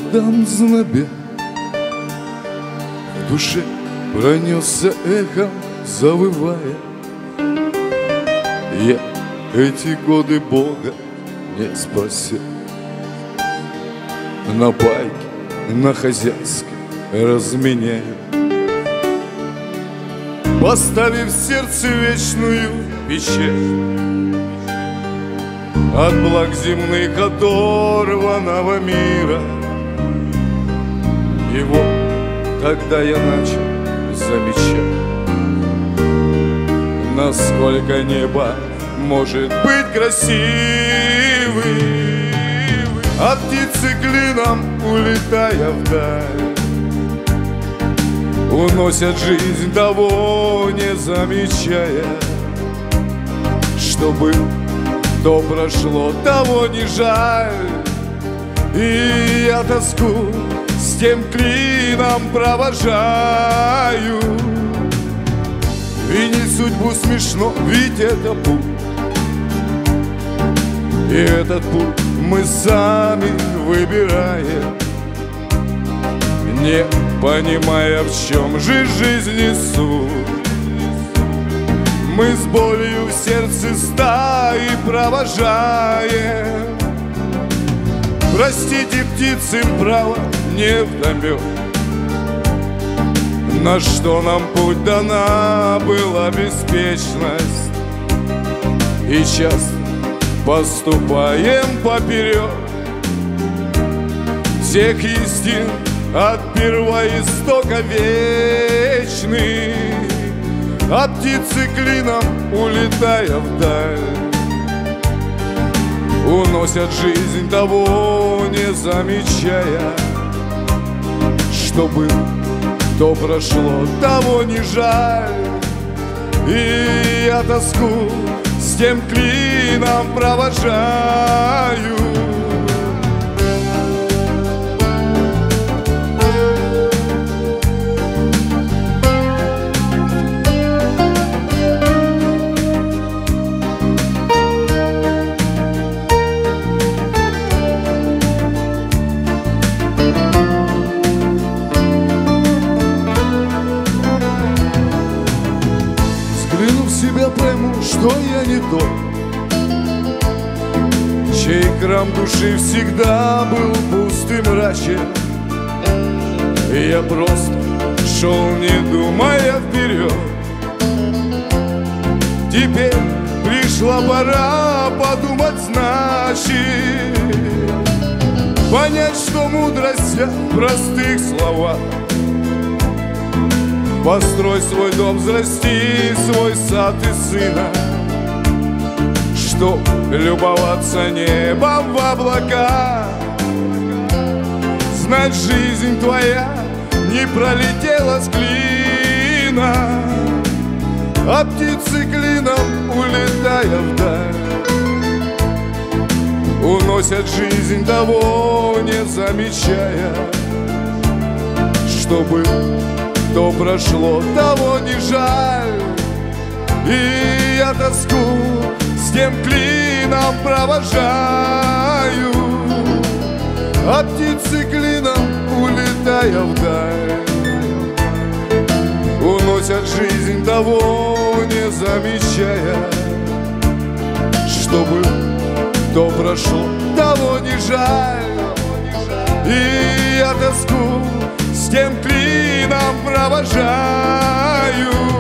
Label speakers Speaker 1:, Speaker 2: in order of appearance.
Speaker 1: холодом знобя, в душе пронесся эхом, завывая. Я эти годы Бога не спросил, на пайке, на хозяйской разменяю, поставив в сердце вечную печаль от благ земных оторванного мира. И вот тогда я начал замечать, насколько небо может быть красивым, а птицы клином, улетая вдаль, уносят жизнь, того не замечая. Что было, то прошло, того не жаль. И я тоску с тем клином провожаю. Винить судьбу смешно, ведь это путь, и этот путь мы сами выбираем, не понимая, в чем же жизни суть. Мы с болью в сердце стаи провожаем. Простите, птицам право невдомек, на что нам путь дана была беспечность, и часто поступаем поперек всех истин от первоистока вечных. А птицы клином, улетая вдаль, уносят жизнь, того не замечая. Что было, то прошло, того не жаль. И я тоску с тем клином провожаю. Себя пойму, что я не тот, чей храм души всегда был пуст и мрачен. Я просто шел, не думая вперед. Теперь пришла пора подумать, значит, понять, что мудрость в простых словах. Построй свой дом, взрасти свой сад и сына, чтоб любоваться небом в облаках. Знать, жизнь твоя не пролетела с клина, а птицы клином, улетая вдаль, уносят жизнь, того не замечая. Чтобы то прошло, того не жаль. И я тоску с тем клином провожаю, а птицы клином, улетая вдаль, уносят жизнь, того не замечая. Чтобы то прошло, того не жаль. И я тоску с тем клином провожаю.